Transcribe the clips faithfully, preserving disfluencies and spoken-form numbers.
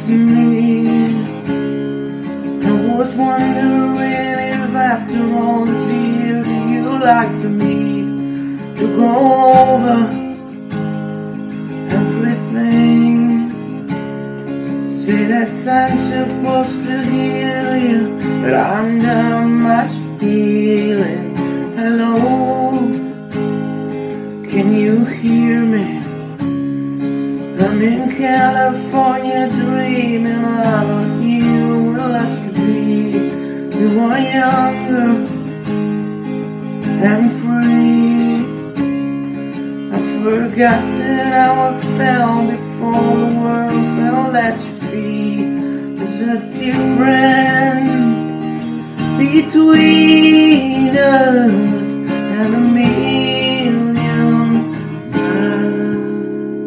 it's me. I was wondering if after all these years you'd like to meet, to go over everything. Say that time's supposed to heal you, but I'm not much healing. Hello, can you hear me? I'm in California dreaming about you and us to be. We were younger and free. I've forgotten how I felt before the world fell at your feet. There's a difference between us and a million miles.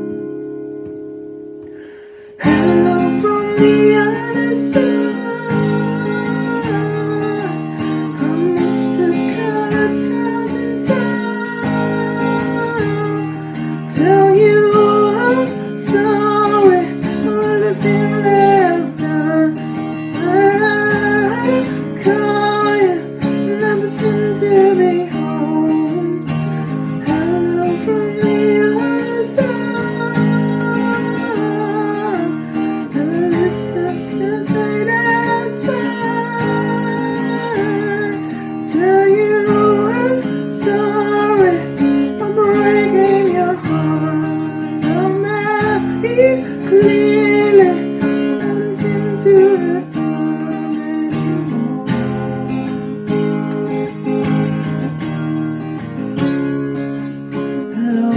Hello from the other side. I missed the color towns in town. Tell you I'm sorry for everything that I've done. I call you, never seem to be home. Hello from the other side. At least I can say that's fine. Tell you I'm sorry for breaking your heart. No matter if clearly doesn't seem to return anymore. Hello,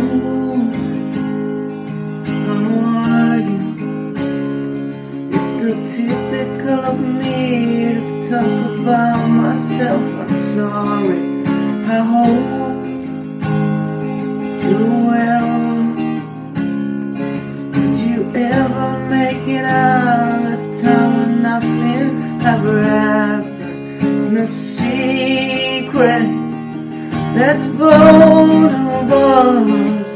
how are you? It's so typical of me to talk about myself. I'm sorry. I hope you're well. Did you ever make it out of time when nothing ever happened? It's no secret, that's both of us.